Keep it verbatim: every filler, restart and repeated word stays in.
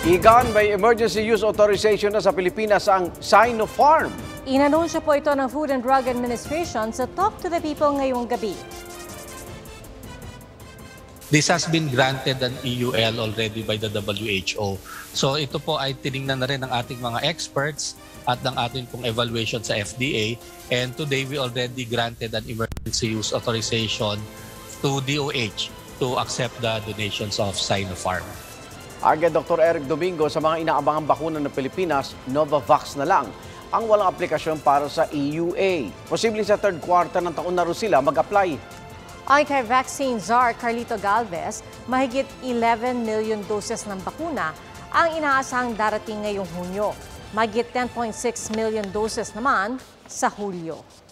Igan, may emergency use authorization na sa Pilipinas ang Sinopharm. Inanunsyo po ito ng Food and Drug Administration sa Talk to the People ngayong gabi. This has been granted an E U L already by the W H O. So ito po ay tinignan na rin ng ating mga experts at ng ating pong evaluation sa F D A. And today we already granted an emergency use authorization to D O H to accept the donations of Sinopharm. Agad Doctor Eric Domingo, sa mga inaabangang bakuna ng Pilipinas, Novavax na lang ang walang aplikasyon para sa E U A. Posibleng sa third quarter ng taon na rin sila mag-apply. Ayon kay Vaccine Czar Carlito Galvez, mahigit eleven million doses ng bakuna ang inaasahang darating ngayong Hunyo. Mahigit ten point six million doses naman sa Hulyo.